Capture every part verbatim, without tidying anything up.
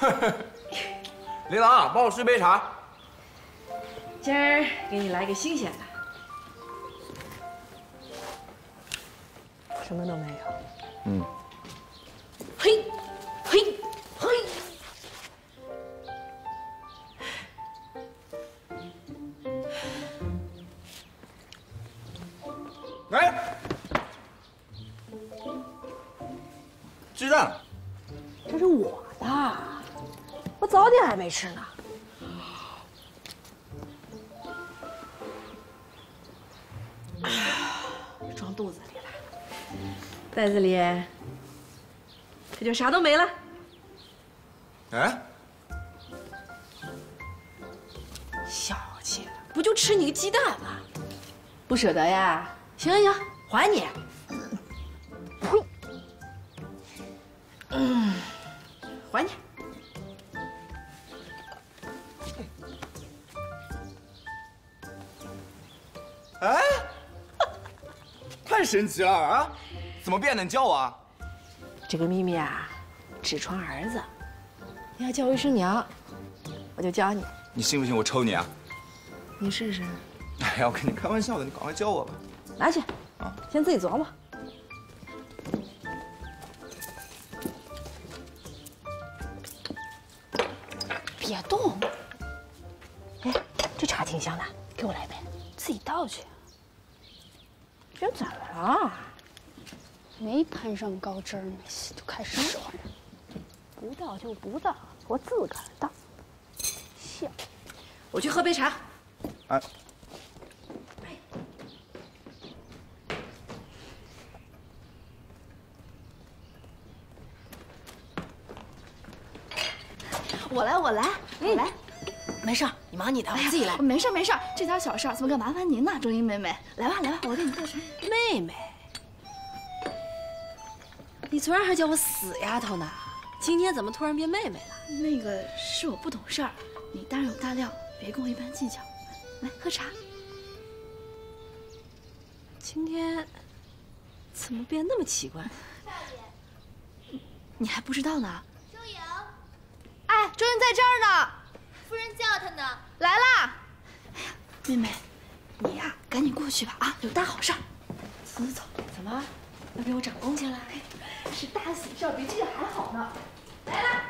琳琅，帮我续杯茶。 今儿给你来个新鲜的。什么都没有。 嗯。 嘿，嘿，嘿。 哎，鸡蛋。 这是我的，我早点还没吃呢。装肚子里了，袋子里这就啥都没了。 哎， 小气了，不就吃你个鸡蛋吗？不舍得呀？行行，还你。呸！嗯，还你。 哎，太神奇了啊！怎么变的？你教我啊？ 这个秘密啊，只传儿子。你要叫我一声娘，我就教你。 你信不信我抽你啊？ 你试试。 哎呀，我跟你开玩笑的，你赶快教我吧。 拿去， 啊， 先自己琢磨。别动。哎，这茶挺香的，给我来一杯。自己倒去。这怎么了？ 没攀上高枝儿呢，就开始使唤人。 不倒就不倒，我自个儿倒。笑。我去喝杯茶。 哎。 我来，我来，我来。 没事，你忙你的，我自己来。 没事没事，这点小事怎么敢麻烦您呢，周英妹妹？来吧来吧，我给你倒茶。 妹妹，你昨儿还叫我死丫头呢，今天怎么突然变妹妹了？ 那个是我不懂事儿，你大人有大量，别跟我一般计较。来喝茶。 今天怎么变那么奇怪？ 少爷，你还不知道呢。周莹，哎，周莹在这儿呢。 夫人叫她呢。 来啦！哎呀，妹妹，你呀，赶紧过去吧啊，有大好事儿。走走走。 怎么？要给我涨工钱了？ 是大喜事儿，比这个还好呢。来啦！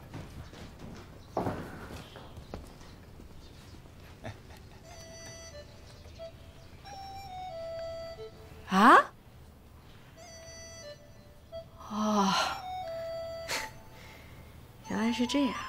啊？哦，原来是这样。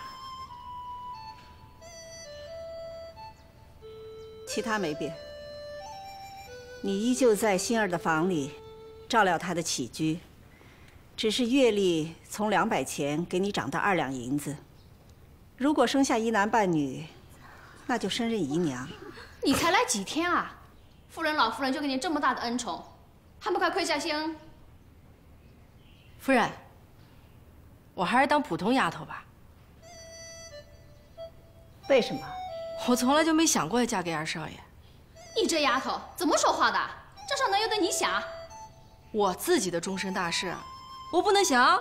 其他没变，你依旧在星儿的房里照料她的起居，只是月例从两百钱给你涨到二两银子。如果生下一男半女，那就升任姨娘。 你才来几天啊？夫人老夫人就给你这么大的恩宠，还不快跪下行？ 夫人，我还是当普通丫头吧。 为什么？ 我从来就没想过要嫁给二少爷。 你这丫头怎么说话的？这上能由得你想？ 我自己的终身大事，我不能想。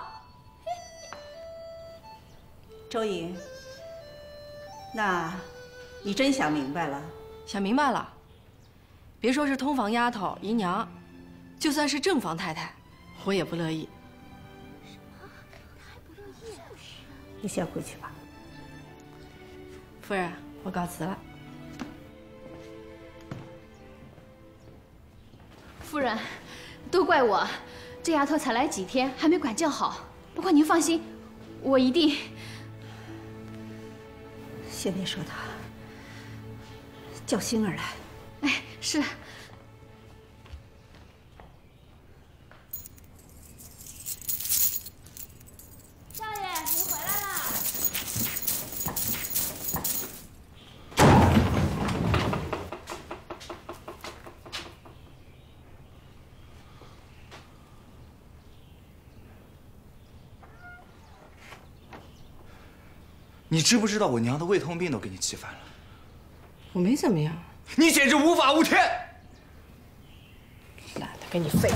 周莹，那，你真想明白了？ 想明白了。别说是通房丫头、姨娘，就算是正房太太，我也不乐意。 你先回去吧。 夫人，我告辞了。 夫人，都怪我，这丫头才来几天，还没管教好。不过您放心，我一定。 先别说她，叫星儿来。 哎，是。少爷，您回来啦！ 你知不知道我娘的胃痛病都给你气烦了？ 我没怎么样。 你简直无法无天！ 懒得跟你废。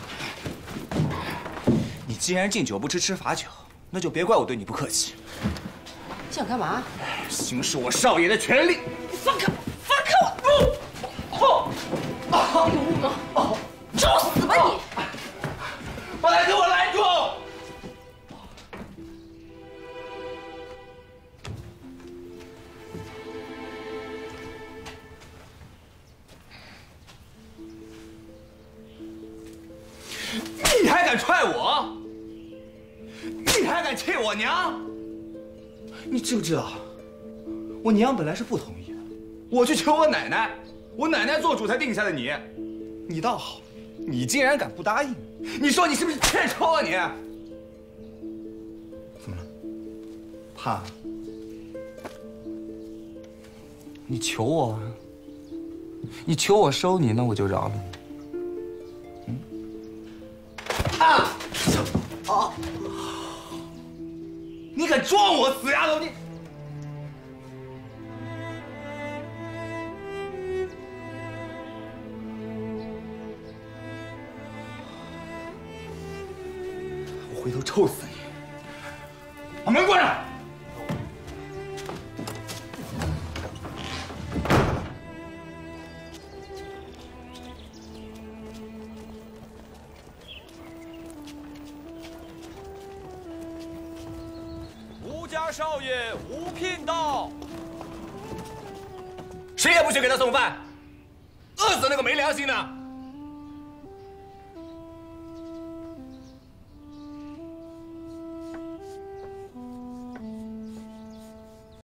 你既然敬酒不吃吃罚酒，那就别怪我对你不客气。 想干嘛？ 行使我少爷的权利。 放开我！放开我！不不！啊！哦，找死吧你！ 把他给我拦住！你还敢踹我？你还敢气我娘？你知不知道，我娘本来是不同意的，我去求我奶奶，我奶奶做主才定下的你。你倒好，你竟然敢不答应？你说你是不是欠抽啊你？怎么了？怕？你求我啊？你求我收你，那我就饶了你。嗯？啊！啊！你敢撞我，死丫头你！我回头抽死你！把门关上！ 吴家少爷吴聘到， 谁也不许给他送饭，饿死那个没良心的！